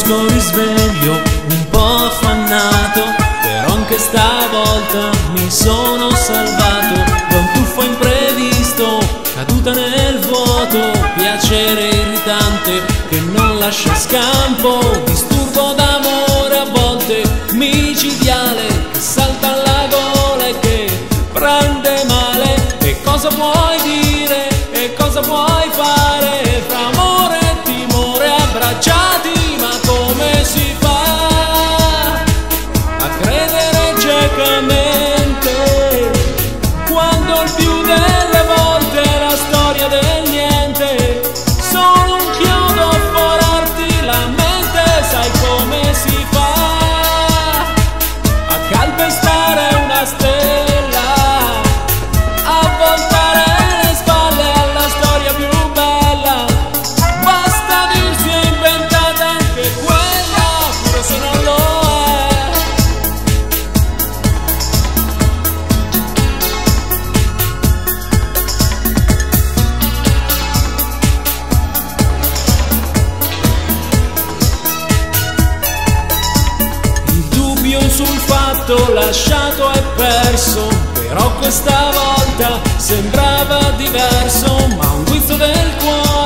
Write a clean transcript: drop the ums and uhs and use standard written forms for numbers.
Riconosco risveglio un po' affannato, però anche stavolta mi sono salvato da un tuffo imprevisto, caduta nel vuoto, piacere irritante che non lascia scampo, disturbo d'amore a volte micidiale che salta alla gola e che prende male. E cosa puoi dire e cosa puoi fare fra amore e timore abbracciati? Ma come si fa a credere ciecamente quando il più delle volte è la storia del niente? Solo un chiodo a forarti la mente, sai come si fa a calpestare una stella, a voltare le spalle alla storia più bella. Basta dirsi è inventata anche quella, pure se non lo è. Il dubbio sul fatto lasciato è perso, però questa volta sembrava diverso, ma un guizzo del cuore